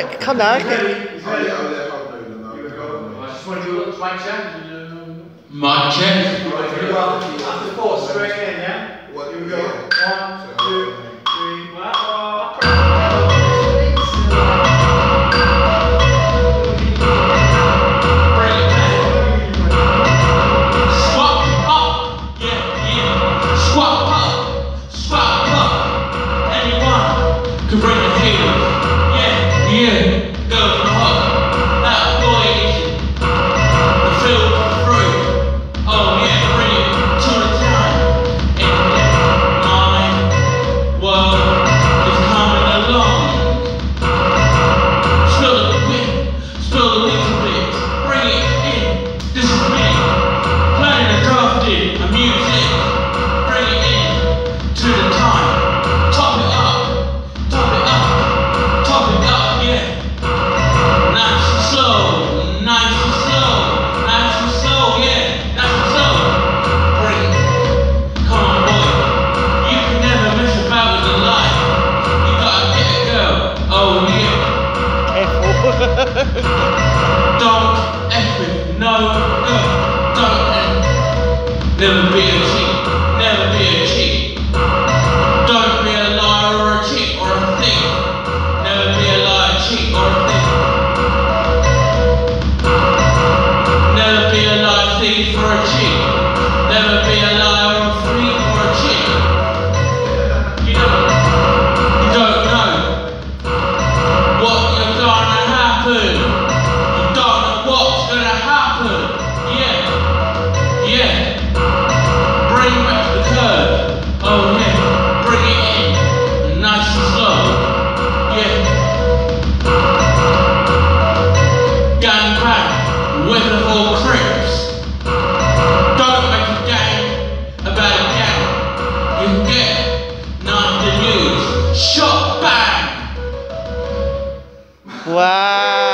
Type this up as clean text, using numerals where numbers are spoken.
Come now. I just want to do a mic check. Mic check. After 4, straight in, yeah? Here we go. 1, 2, 3, can bring the haters, yeah, go for the hug, that boy is the field through, oh yeah, bring it to the time, and my world is coming along, spill the wind, spill the little bit, bring it in, this is me, playing and drafting a music, bring it in to the time, top it up. Don't F with no go. Don't F. Never be a cheat. Never be a cheat. Don't be a liar or a cheat or a thief. Never be a liar, cheat or a thief. Never be a liar, thief or a cheat. Never be a liar or a thief or a cheat. You don't know what you're gonna happen. You don't know what's gonna happen. Yeah. Bring back the curve. Oh yeah. Bring it in. Nice and slow. Yeah. Gang bang. Weapon of all crips. Don't make a game about a gang. You can get nothing to lose. Shot bang. Wow.